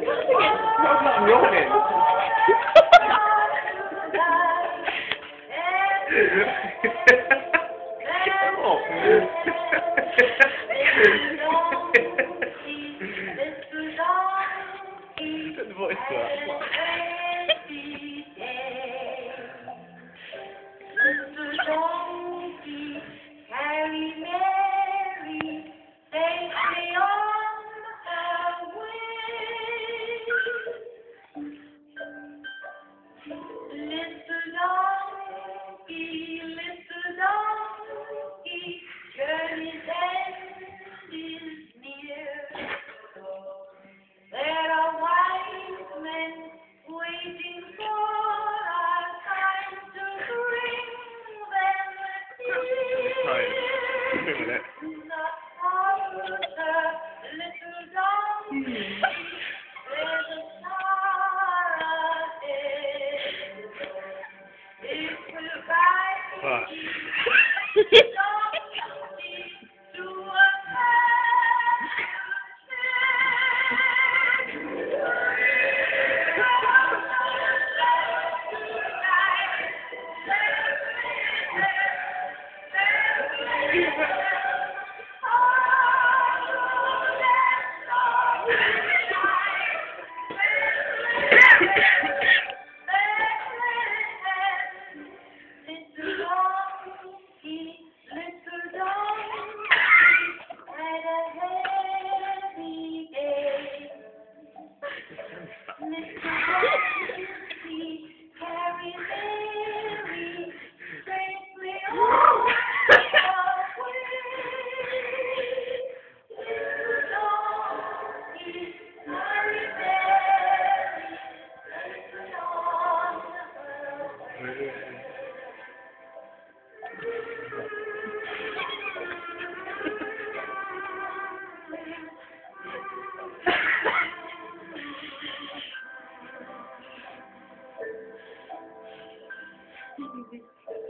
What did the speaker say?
I'm yawning. Put the voice to that. Carry Mary safely on her way. Little donkey, journey's end is near. There are wise men waiting for our time to bring them near. Not closer, little donkey, there's a star ahead. It will guide you, donkey, to a Thank you.